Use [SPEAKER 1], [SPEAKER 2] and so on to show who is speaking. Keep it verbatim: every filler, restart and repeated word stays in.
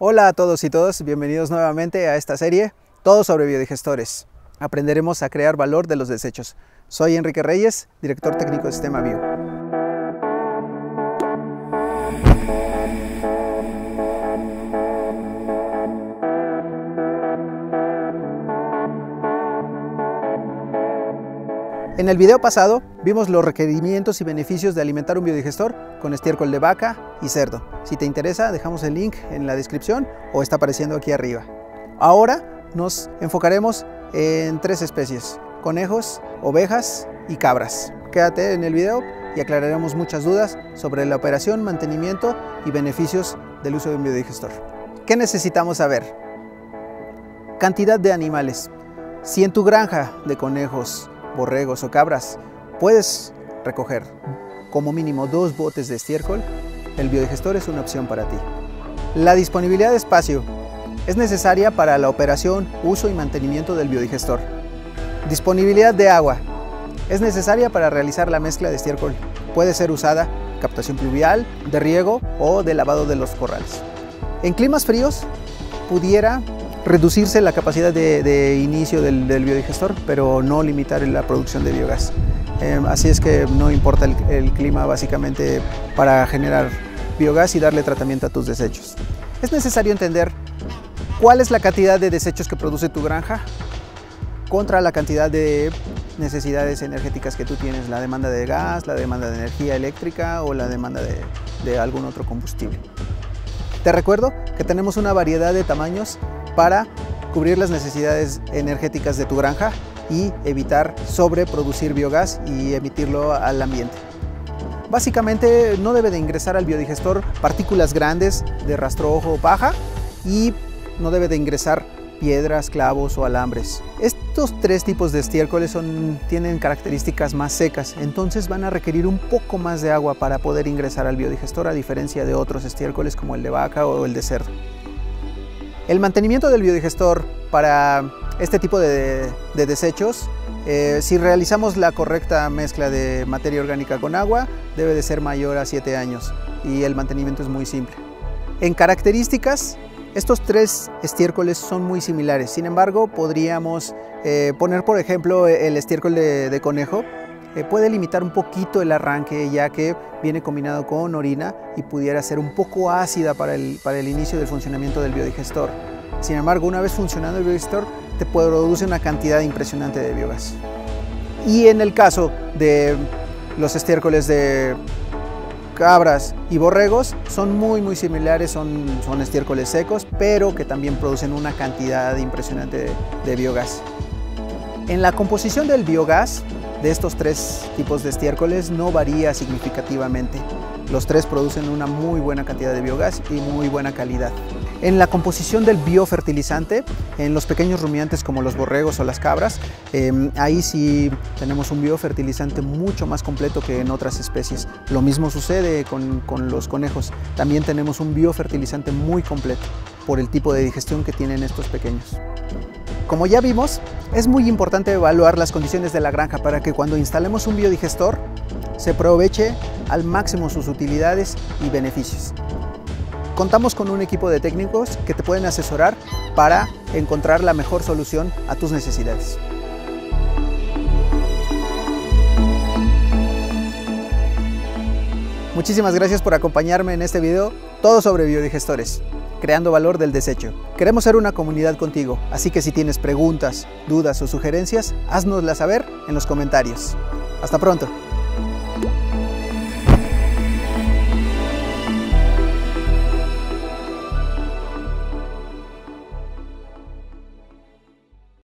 [SPEAKER 1] Hola a todos y todas, bienvenidos nuevamente a esta serie, todo sobre biodigestores. Aprenderemos a crear valor de los desechos. Soy Enrique Reyes, director técnico de Sistema Bio. En el video pasado vimos los requerimientos y beneficios de alimentar un biodigestor con estiércol de vaca y cerdo. Si te interesa, dejamos el link en la descripción o está apareciendo aquí arriba. Ahora nos enfocaremos en tres especies: conejos, ovejas y cabras. Quédate en el video y aclararemos muchas dudas sobre la operación, mantenimiento y beneficios del uso de un biodigestor. ¿Qué necesitamos saber? Cantidad de animales. Si en tu granja de conejos, borregos o cabras puedes recoger como mínimo dos botes de estiércol, el biodigestor es una opción para ti. La disponibilidad de espacio es necesaria para la operación, uso y mantenimiento del biodigestor. Disponibilidad de agua es necesaria para realizar la mezcla de estiércol. Puede ser usada captación pluvial, de riego o de lavado de los corrales. En climas fríos pudiera reducirse la capacidad de, de inicio del, del biodigestor, pero no limitar la producción de biogás. Eh, así es que no importa el, el clima básicamente para generar biogás y darle tratamiento a tus desechos. Es necesario entender cuál es la cantidad de desechos que produce tu granja contra la cantidad de necesidades energéticas que tú tienes, la demanda de gas, la demanda de energía eléctrica o la demanda de, de algún otro combustible. Te recuerdo que tenemos una variedad de tamaños para cubrir las necesidades energéticas de tu granja y evitar sobreproducir biogás y emitirlo al ambiente. Básicamente no debe de ingresar al biodigestor partículas grandes de rastrojo o paja y no debe de ingresar piedras, clavos o alambres. Estos tres tipos de estiércoles son, tienen características más secas, entonces van a requerir un poco más de agua para poder ingresar al biodigestor, a diferencia de otros estiércoles como el de vaca o el de cerdo. El mantenimiento del biodigestor para este tipo de, de desechos, eh, si realizamos la correcta mezcla de materia orgánica con agua, debe de ser mayor a siete años y el mantenimiento es muy simple. En características, estos tres estiércoles son muy similares, sin embargo podríamos eh, poner por ejemplo el estiércol de, de conejo. Eh, puede limitar un poquito el arranque, ya que viene combinado con orina y pudiera ser un poco ácida para el, para el inicio del funcionamiento del biodigestor. Sin embargo, una vez funcionando el biodigestor, te produce una cantidad impresionante de biogás. Y en el caso de los estiércoles de cabras y borregos, son muy muy similares, son, son estiércoles secos, pero que también producen una cantidad impresionante de, de biogás. En la composición del biogás de estos tres tipos de estiércoles no varía significativamente. Los tres producen una muy buena cantidad de biogás y muy buena calidad. En la composición del biofertilizante, en los pequeños rumiantes como los borregos o las cabras, eh, ahí sí tenemos un biofertilizante mucho más completo que en otras especies. Lo mismo sucede con, con los conejos. También tenemos un biofertilizante muy completo por el tipo de digestión que tienen estos pequeños. Como ya vimos, es muy importante evaluar las condiciones de la granja para que cuando instalemos un biodigestor se aproveche al máximo sus utilidades y beneficios. Contamos con un equipo de técnicos que te pueden asesorar para encontrar la mejor solución a tus necesidades. Muchísimas gracias por acompañarme en este video, todo sobre biodigestores, creando valor del desecho. Queremos ser una comunidad contigo, así que si tienes preguntas, dudas o sugerencias, háznoslas saber en los comentarios. Hasta pronto.